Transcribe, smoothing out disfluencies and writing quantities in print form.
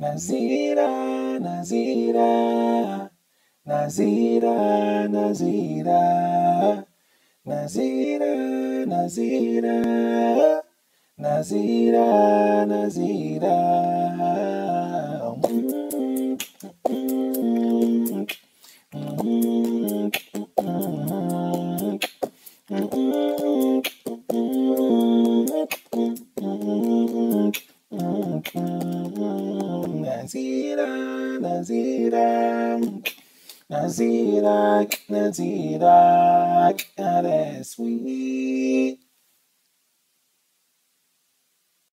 Nazira, Nazira, Nazira, Nazira, Nazira, Nazira, Nazira, Nazira. Nazira, Nazira, Nazira, Nazira, that is sweet.